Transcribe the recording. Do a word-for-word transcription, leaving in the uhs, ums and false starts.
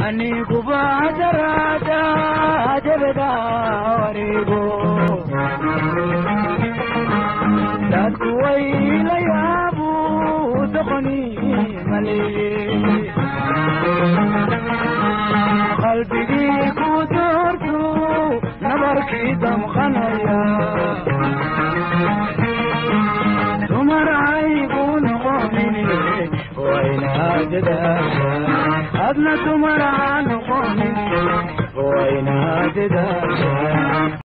anigu baadaraada jabada warigo dadku way la yaabu doqoni maliye qalbigi ku doortu nabarkii damqanaya tumaraygu noqonini wayna dadaasha adna tumaraan noqonini wayna dadaasha